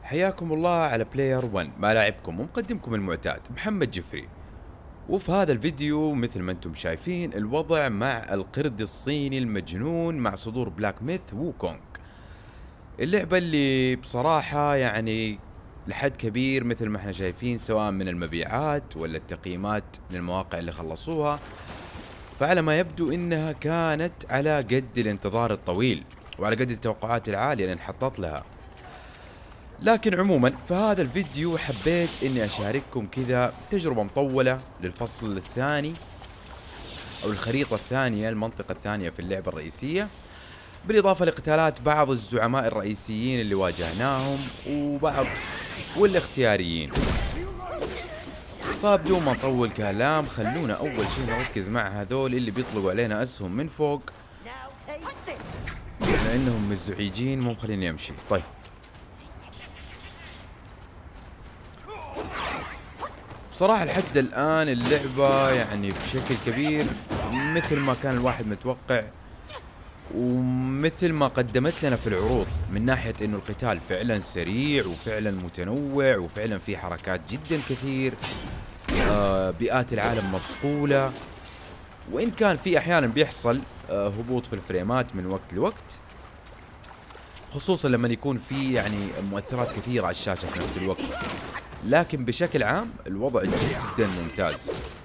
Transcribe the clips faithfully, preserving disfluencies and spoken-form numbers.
حياكم الله على بلاير ون، ملاعبكم ومقدمكم المعتاد محمد جفري. وفي هذا الفيديو مثل ما انتم شايفين الوضع مع القرد الصيني المجنون مع صدور بلاك ميث ووكونغ، اللعبة اللي بصراحة يعني لحد كبير مثل ما احنا شايفين سواء من المبيعات ولا التقييمات من المواقع اللي خلصوها، فعلى ما يبدو انها كانت على قد الانتظار الطويل وعلى قد التوقعات العالية اللي انحطت لها. لكن عموما في هذا الفيديو حبيت اني اشارككم كذا تجربة مطولة للفصل الثاني او الخريطة الثانية، المنطقة الثانية في اللعبة الرئيسية، بالاضافة لقتالات بعض الزعماء الرئيسيين اللي واجهناهم وبعض والاختياريين. فبدون ما نطول كلام خلونا اول شيء نركز مع هذول اللي بيطلقوا علينا اسهم من فوق لانهم مزعجين مو مخليني امشي. طيب بصراحة لحد الآن اللعبة يعني بشكل كبير مثل ما كان الواحد متوقع ومثل ما قدمت لنا في العروض، من ناحية انه القتال فعلا سريع وفعلا متنوع وفعلا في حركات جدا كثير، آه بيئات العالم مصقولة، وإن كان في أحيانا بيحصل آه هبوط في الفريمات من وقت لوقت، خصوصا لما يكون في يعني مؤثرات كثيرة على الشاشة في نفس الوقت. لكن بشكل عام الوضع جدا ممتاز،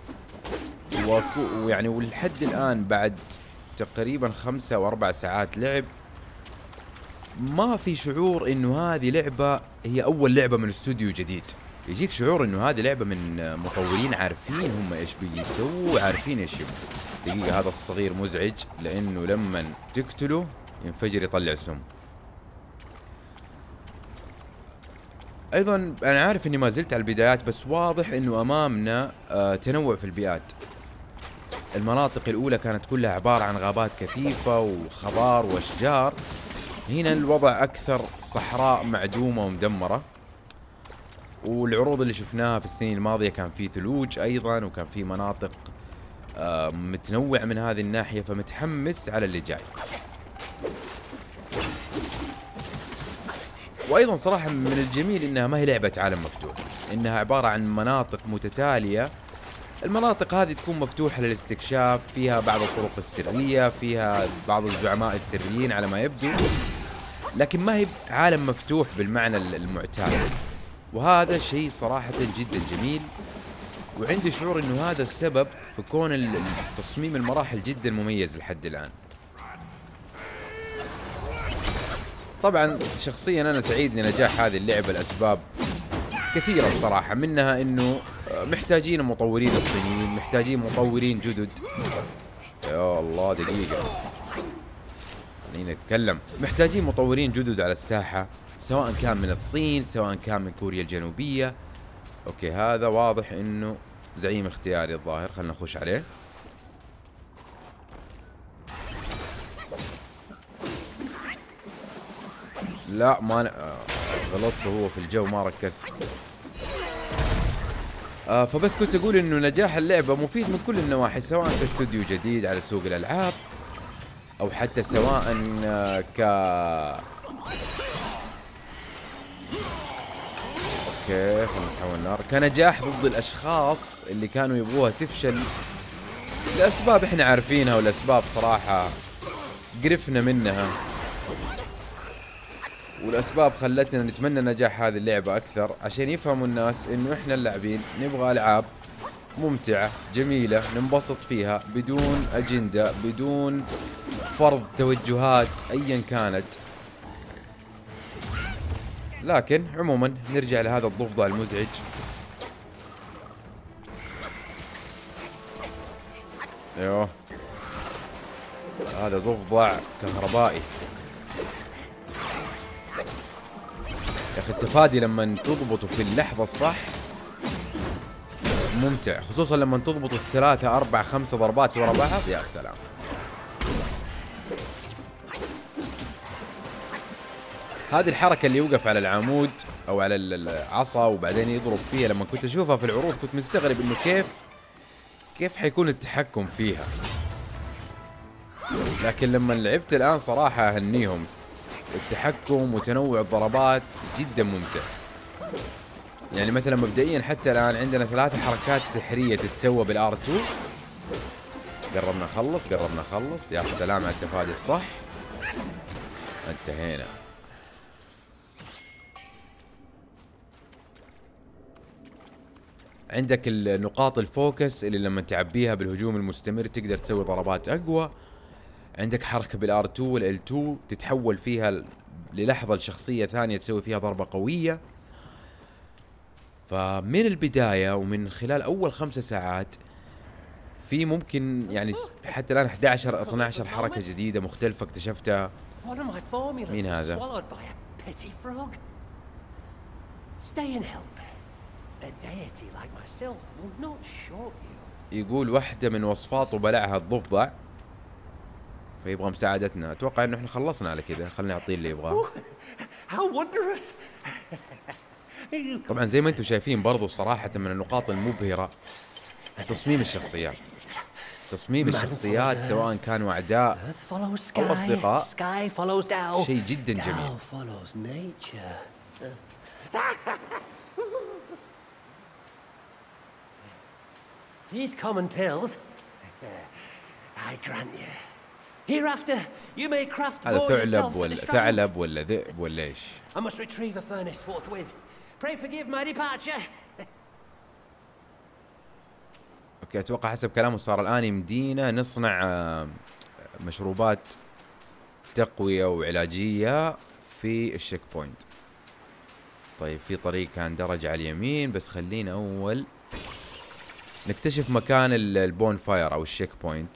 ويعني ولحد الآن بعد تقريبا خمسة أو أربع ساعات لعب ما في شعور إنه هذه لعبة هي أول لعبة من استوديو جديد. يجيك شعور إنه هذه لعبة من مطورين عارفين هم إيش بيسووا، عارفين إيش يبغوا. دقيقة، هذا الصغير مزعج لأنه لما تقتله ينفجر يطلع سم. ايضا انا عارف اني ما زلت على البدايات، بس واضح انه امامنا آه تنوع في البيئات. المناطق الاولى كانت كلها عبارة عن غابات كثيفة وخضار واشجار، هنا الوضع اكثر صحراء معدومة ومدمرة. والعروض اللي شفناها في السنين الماضية كان في ثلوج ايضا، وكان في مناطق آه متنوع من هذه الناحية، فمتحمس على اللي جاي. وايضا صراحة من الجميل انها ما هي لعبة عالم مفتوح، انها عبارة عن مناطق متتالية. المناطق هذه تكون مفتوحة للاستكشاف، فيها بعض الطرق السرية، فيها بعض الزعماء السريين على ما يبدو، لكن ما هي عالم مفتوح بالمعنى المعتاد، وهذا شيء صراحة جدا جميل. وعندي شعور انه هذا السبب في كون تصميم المراحل جدا مميز لحد الان. طبعا شخصيا انا سعيد لنجاح هذه اللعبة لاسباب كثيرة بصراحة، منها انه محتاجين المطورين الصينيين، محتاجين مطورين جدد. يا الله دقيقة خلينا نتكلم، محتاجين مطورين جدد على الساحة، سواء كان من الصين سواء كان من كوريا الجنوبية. اوكي هذا واضح انه زعيم اختياري الظاهر، خلنا نخش عليه. لا ما ن... آه غلطت، هو في الجو ما ركزت. آه فبس كنت اقول انه نجاح اللعبة مفيد من كل النواحي، سواء كاستوديو جديد على سوق الالعاب او حتى سواء آه ك اوكي خلينا نحول النار، كنجاح ضد الاشخاص اللي كانوا يبغوها تفشل لاسباب احنا عارفينها، والاسباب صراحة قرفنا منها، والاسباب خلتنا نتمنى نجاح هذه اللعبة اكثر، عشان يفهموا الناس انه احنا اللاعبين نبغى العاب ممتعة جميلة ننبسط فيها بدون اجندة، بدون فرض توجهات ايا كانت. لكن عموما نرجع لهذا الضفدع المزعج. ايوه هذا ضفدع كهربائي. يا اخي التفادي لما تضبطه في اللحظة الصح ممتع، خصوصا لما تضبطه الثلاثة أربع خمسة ضربات ورا بعض، يا سلام. هذه الحركة اللي يوقف على العمود أو على العصا وبعدين يضرب فيها، لما كنت أشوفها في العروض كنت مستغرب إنه كيف كيف حيكون التحكم فيها، لكن لما لعبت الآن صراحة أهنيهم، التحكم وتنوع الضربات جدا ممتع. يعني مثلا مبدئيا حتى الان عندنا ثلاثة حركات سحرية تتسوى بالار تو. قربنا نخلص قربنا نخلص. يا سلام على التفادي الصح. انتهينا. عندك النقاط الفوكس اللي لما تعبيها بالهجوم المستمر تقدر تسوي ضربات اقوى. عندك حركة بالار تو والال تو تتحول فيها للحظة لشخصية ثانية تسوي فيها ضربة قوية. فمن البداية ومن خلال اول خمسة ساعات في ممكن يعني حتى الان احد عشر اثني عشر حركة جديدة مختلفة اكتشفتها. مين هذا؟ يقول واحدة من وصفاته بلعها الضفدع فيبغى مساعدتنا. اتوقع انه احنا خلصنا على كذا. خلينا نعطيه اللي يبغاه. طبعا زي ما انتم شايفين برضو صراحة من النقاط المبهرة تصميم الشخصيات. تصميم الشخصيات سواء كانوا اعداء او اصدقاء شيء جدا جميل. These common pills, I grant you. Hereafter, you may craft هذا more ثعلب yourself for ولا the ثعلب ولا ذئب ولا ايش؟ I must retrieve a furnace forthwith. Pray forgive my departure. اوكي اتوقع حسب كلامه صار الان يمدينا نصنع مشروبات تقوية وعلاجية في الشيك بوينت. طيب في طريق كان درج على اليمين بس خلينا اول نكتشف مكان البون فاير او الشيك بوينت.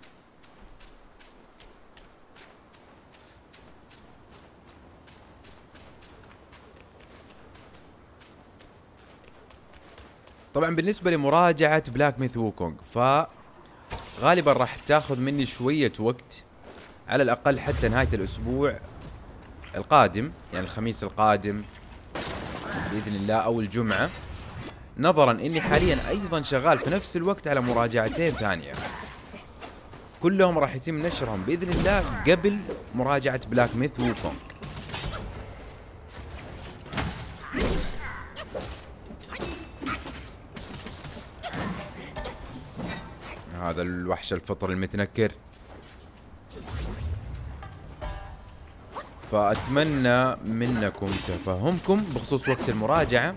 طبعا بالنسبة لمراجعة بلاك ميث ووكونغ فغالبا راح تاخذ مني شوية وقت على الاقل حتى نهاية الاسبوع القادم، يعني الخميس القادم باذن الله او الجمعة، نظرا اني حاليا ايضا شغال في نفس الوقت على مراجعتين ثانية كلهم راح يتم نشرهم باذن الله قبل مراجعة بلاك ميث ووكونغ. هذا الوحش الفطر المتنكر. فأتمنى منكم تفهمكم بخصوص وقت المراجعة.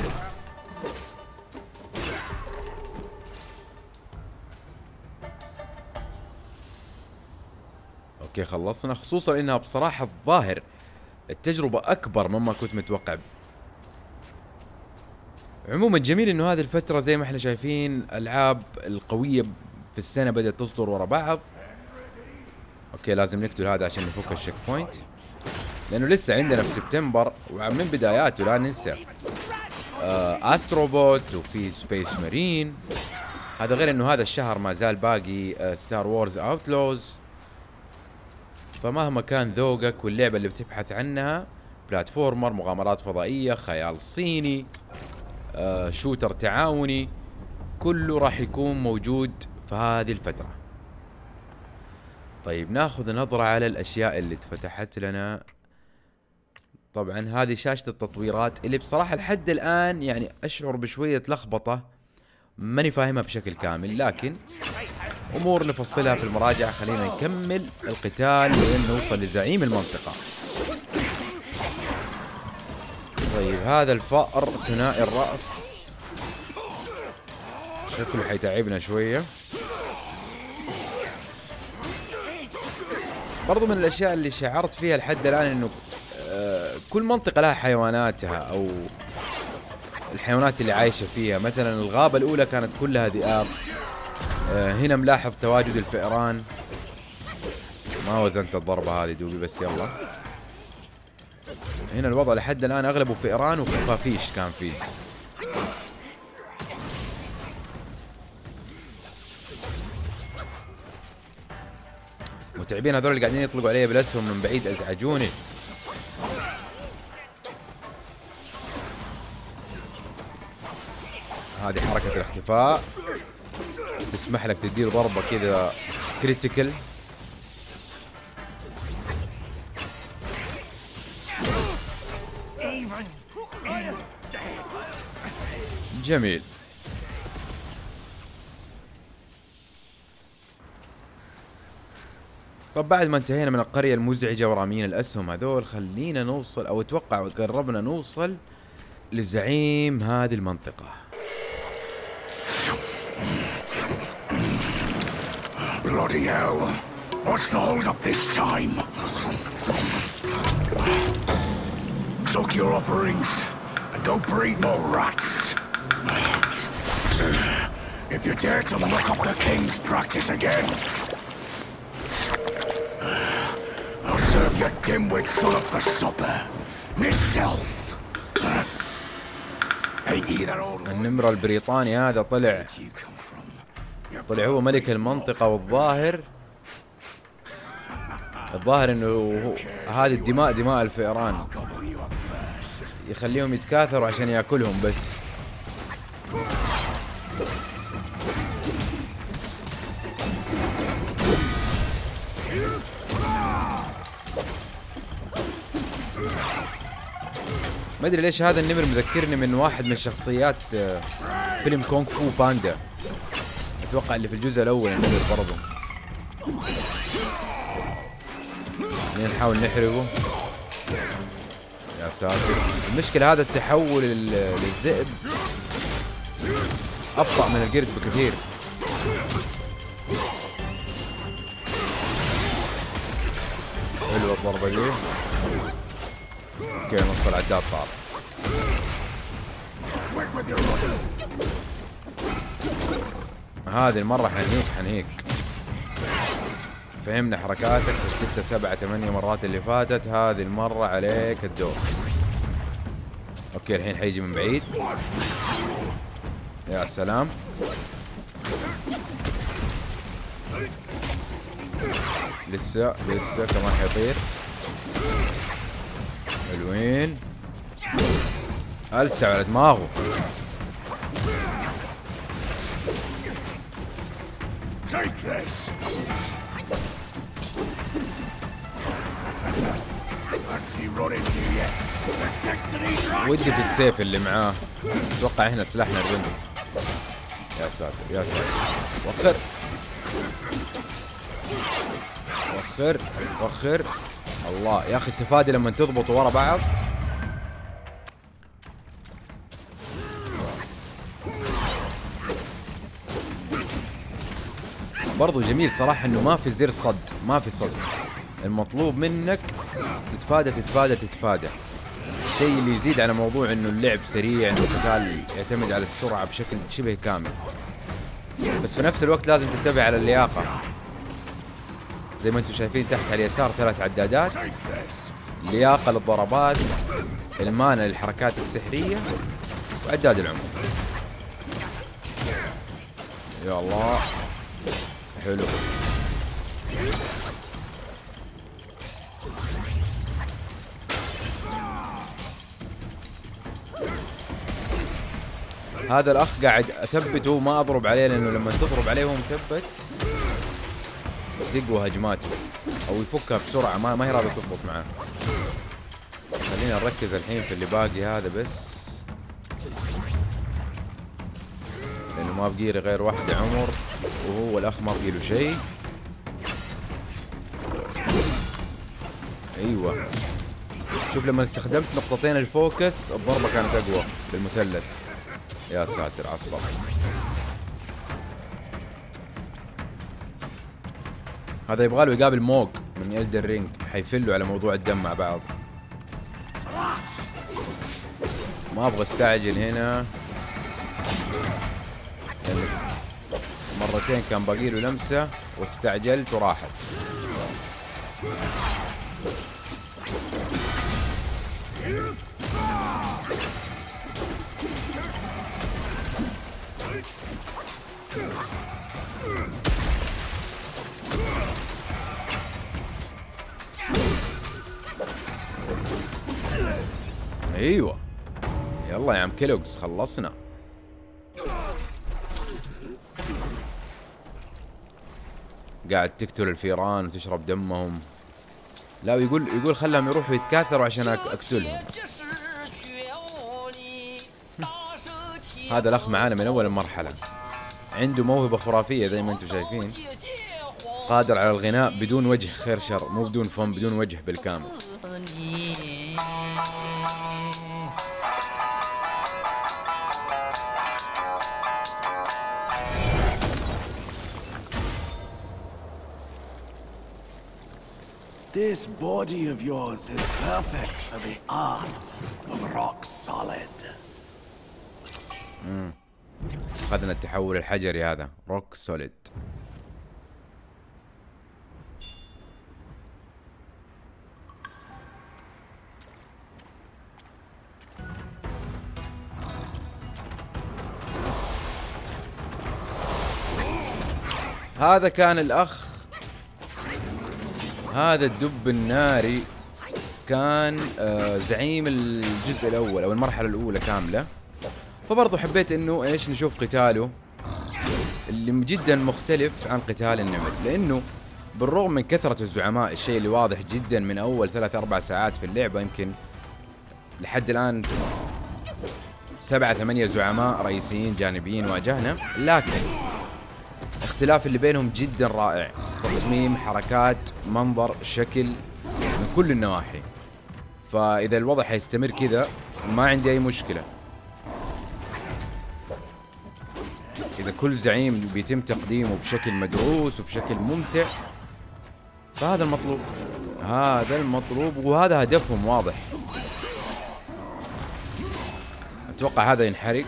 اوكي خلصنا، خصوصا انها بصراحة الظاهر التجربة اكبر مما كنت متوقع. عموما جميل انه هذه الفترة زي ما احنا شايفين الالعاب القوية في السنة بدأت تصدر ورا بعض. اوكي لازم نقتل هذا عشان نفك الشيك بوينت، لانه لسه عندنا في سبتمبر ومن بداياته لا ننسى آه استروبوت وفي سبيس مارين. هذا غير انه هذا الشهر ما زال باقي آه ستار وورز اوتلوز. فمهما كان ذوقك واللعبة اللي بتبحث عنها، بلاتفورمر، مغامرات فضائية، خيال صيني، آه شوتر تعاوني، كله راح يكون موجود في هذه الفترة. طيب ناخذ نظرة على الاشياء اللي اتفتحت لنا. طبعا هذه شاشة التطويرات اللي بصراحة لحد الان يعني اشعر بشوية لخبطة ماني فاهمها بشكل كامل، لكن امور نفصلها في المراجعة. خلينا نكمل القتال لين نوصل لزعيم المنطقة. طيب هذا الفأر ثنائي الرأس شكله حيتعبنا شوية. برضو من الاشياء اللي شعرت فيها لحد الان انه آه كل منطقة لها حيواناتها او الحيوانات اللي عايشة فيها. مثلا الغابة الاولى كانت كلها ذئاب، آه هنا ملاحظ تواجد الفئران. ما وزنت الضربة هذه دوبي بس يلا. هنا الوضع لحد الان اغلبه فئران وخفافيش كان فيه. متعبين هذول اللي قاعدين يطلقوا علي بالاسهم من بعيد ازعجوني. هذه حركة الاختفاء تسمح لك تدير ضربة كذا كريتيكال. جميل. طب بعد ما انتهينا من القرية المزعجة ورامين الأسهم هذول، خلينا نوصل، أو أتوقع قربنا نوصل لزعيم هذه المنطقة. Bloody hell. What's the hold up this time? Suck your offerings and go breed more rats. If you dare to look up the king's practice again, I'll serve your dimwit son up for supper. Myself. Ain't he that old النمر البريطاني هذا طلع طلع هو ملك المنطقة، والظاهر الظاهر انه هو هذه الدماء دماء الفئران، يخليهم يتكاثروا عشان ياكلهم بس. ما ادري ليش هذا النمر مذكرني من واحد من شخصيات فيلم كونغ فو باندا، اتوقع اللي في الجزء الاول النمر برضه. نحاول نحرقه. يا ساتر، المشكلة هذا التحول للذئب ابطأ من القرد بكثير. حلوة الضربة دي. اوكي، نص العداد طار. هذه المرة حنيك حنيك. فهمنا حركاتك في الستة سبعة ثمانية مرات اللي فاتت، هذه المرة عليك الدور. اوكي الحين حيجي من بعيد. يا سلام. لسه لسه كمان حيطير. حلوين. ألسع على دماغه. ودي في السيف اللي معاه. اتوقع هنا سلاحنا الرمي. يا ساتر يا ساتر. وخر وخر وخر. الله يا اخي، التفادي لما تضبطوا ورا بعض. برضو جميل صراحة انه ما في زر صد، ما في صد. المطلوب منك تتفادى تتفادى تتفادى. الشيء اللي يزيد على موضوع انه اللعب سريع، انه القتال يعتمد على السرعة بشكل شبه كامل، بس في نفس الوقت لازم تنتبه على اللياقة. زي ما انتم شايفين تحت على اليسار ثلاث عدادات، لياقة للضربات، المانع للحركات السحرية، وعداد العمر. يا الله حلو. هذا الاخ قاعد اثبته ما اضرب عليه، لانه لما تضرب عليه وهو مثبت تقوى هجماته او يفكها بسرعه، ما ما هي راضيه تضبط معاه. خلينا نركز الحين في اللي باقي هذا بس، لانه ما بقي لي غير واحده عمر، وهو الاخ ما بقي له شيء. ايوه شوف، لما استخدمت نقطتين الفوكس الضربه كانت اقوى بالمثلث. يا ساتر على الصبر. هذا يبغى له يقابل موج من إلدن رينج، حيفلوا على موضوع الدم مع بعض. ما ابغى استعجل هنا، يعني مرتين كان باقي له لمسه واستعجلت وراحت. ايوه يلا يا عم كيلوجز، خلصنا. قاعد تقتل الفيران وتشرب دمهم. لا ويقول يقول خلهم يروحوا يتكاثروا عشان اقتلهم. هذا الأخ معانا من أول المرحلة، عنده موهبة خرافية زي ما أنتم شايفين، قادر على الغناء بدون وجه خير شر، مو بدون فم، بدون وجه بالكامل. This body of yours is perfect for the art of rock solid. امم أخذنا التحول الحجري هذا، روك سوليد. هذا كان الأخ، هذا الدب الناري كان آه زعيم الجزء الأول أو المرحلة الأولى كاملة، فبرضو حبيت إنه إيش نشوف قتاله اللي جدا مختلف عن قتال النمل، لأنه بالرغم من كثرة الزعماء، الشيء اللي واضح جدا من أول ثلاث أربع ساعات في اللعبة، يمكن لحد الآن سبعة ثمانية زعماء رئيسيين جانبيين واجهنا، لكن الاختلاف اللي بينهم جدا رائع، تصميم، حركات، منظر، شكل، من كل النواحي. فإذا الوضع حيستمر كذا ما عندي أي مشكلة. إذا كل زعيم بيتم تقديمه بشكل مدروس وبشكل ممتع، فهذا المطلوب، هذا المطلوب وهذا هدفهم واضح. أتوقع هذا ينحرق.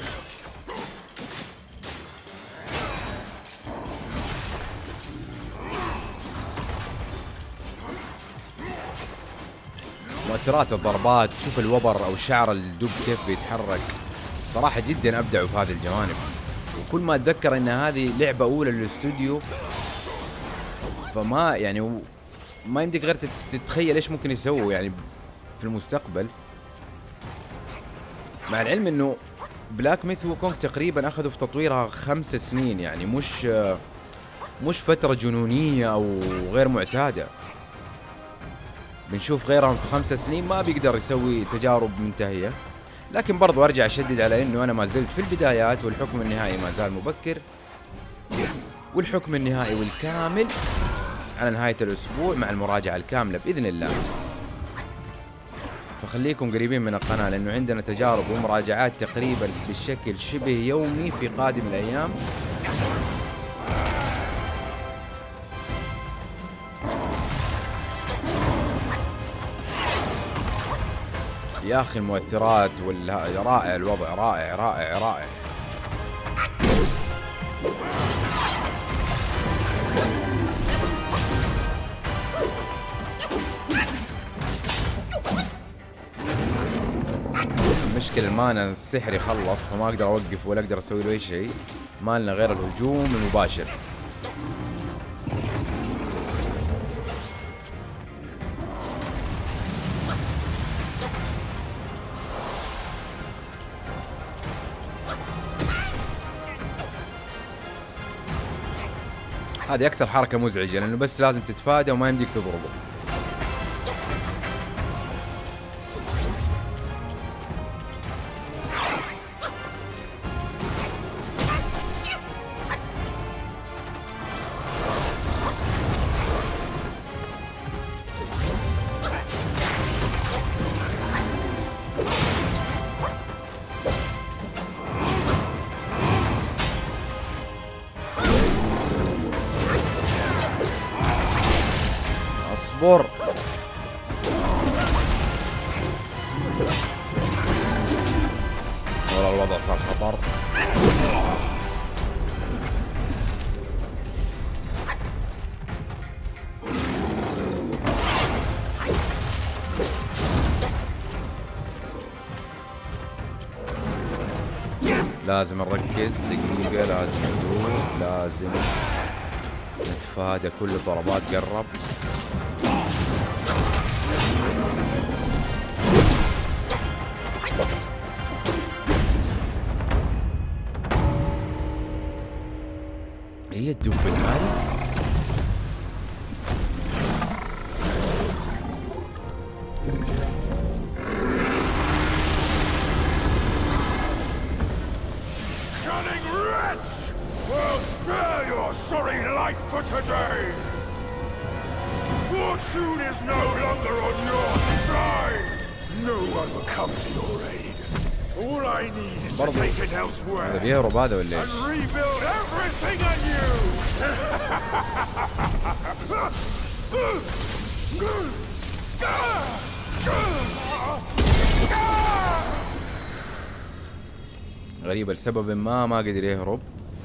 مؤثرات الضربات، شوف الوبر او شعر الدب كيف بيتحرك، صراحة جدا ابدعوا في هذه الجوانب. وكل ما اتذكر ان هذه لعبة اولى للاستوديو، فما يعني ما يمديك غير تتخيل ايش ممكن يسووا يعني في المستقبل. مع العلم انه بلاك ميث وكونغ تقريبا اخذوا في تطويرها خمس سنين، يعني مش مش فترة جنونية او غير معتادة. بنشوف غيرهم في خمس سنين ما بيقدر يسوي تجارب منتهية، لكن برضو ارجع اشدد على انه انا ما زلت في البدايات، والحكم النهائي ما زال مبكر، والحكم النهائي والكامل على نهاية الاسبوع مع المراجعة الكاملة باذن الله. فخليكم قريبين من القناة لانه عندنا تجارب ومراجعات تقريبا بشكل شبه يومي في قادم الايام. يا اخي المؤثرات ولا رائع، الوضع رائع رائع رائع. المشكلة المانا السحري خلص، فما اقدر اوقف ولا اقدر اسوي له اي شيء، ما لنا غير الهجوم المباشر. هذه أكثر حركة مزعجة لأنه بس لازم تتفادى وما يمديك تضربه. اصبر. والله الوضع صار خطر. لازم نركز دقيقة، لازم ندوس، لازم نتفادى كل الضربات. قرب. هي الدب الناري. today! Fortune is no longer on your side! No one comes to your aid. All I need is to take it elsewhere. هذا بيهرب هذا ولا ايش؟ And rebuild everything anew! غريبة لسبب ما ما قدر يهرب.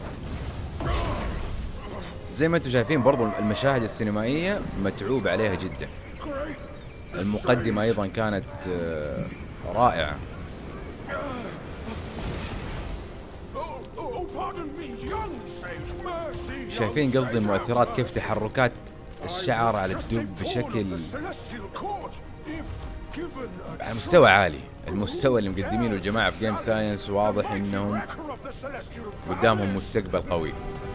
زي ما انتم شايفين برضو المشاهد السينمائية متعوب عليها جدا. المقدمة ايضا كانت رائعة. شايفين قصدي المؤثرات كيف تحركات الشعر على الدب بشكل على مستوى عالي. المستوى اللي مقدمينه الجماعة في جيم ساينس واضح انهم قدامهم مستقبل قوي.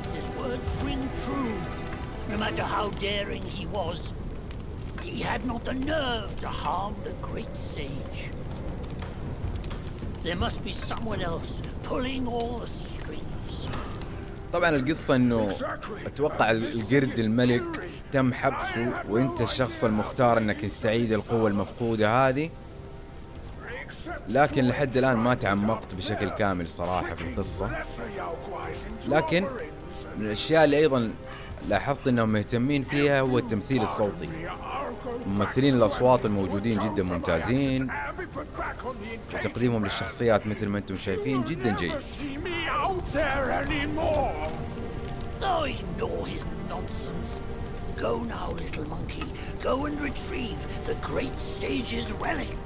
طبعا القصة انه اتوقع القرد الملك تم حبسه وانت الشخص المختار انك تستعيد القوة المفقودة هذه، لكن لحد الان ما تعمقت بشكل كامل صراحة في القصة. لكن من الاشياء اللي ايضا لاحظت انهم مهتمين فيها هو التمثيل الصوتي. ممثلين الاصوات الموجودين جدا ممتازين، وتقديمهم للشخصيات مثل ما انتم شايفين جدا جيد. Go now, little monkey. Go and retrieve the great sage's relic.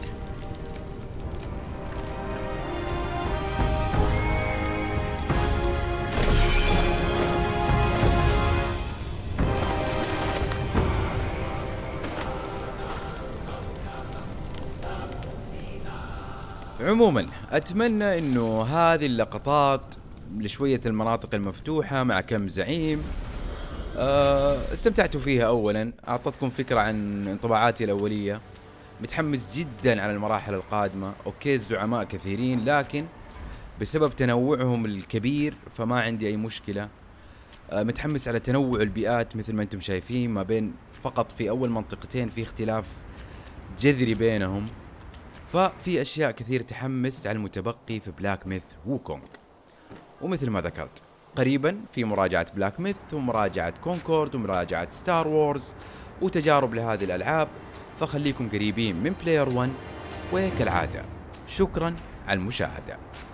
عموما اتمنى انه هذه اللقطات لشوية المناطق المفتوحة مع كم زعيم استمتعتوا فيها. اولا اعطتكم فكرة عن انطباعاتي الاولية. متحمس جدا على المراحل القادمة. اوكي الزعماء كثيرين لكن بسبب تنوعهم الكبير فما عندي اي مشكلة. متحمس على تنوع البيئات مثل ما انتم شايفين، ما بين فقط في اول منطقتين في اختلاف جذري بينهم. ففي اشياء كثير تحمس على المتبقي في بلاك ميث ووكونغ. ومثل ما ذكرت قريبا في مراجعة بلاك ميث ومراجعة كونكورد ومراجعة ستار وورز وتجارب لهذه الألعاب، فخليكم قريبين من بلاير ون. وكالعادة شكرا على المشاهدة.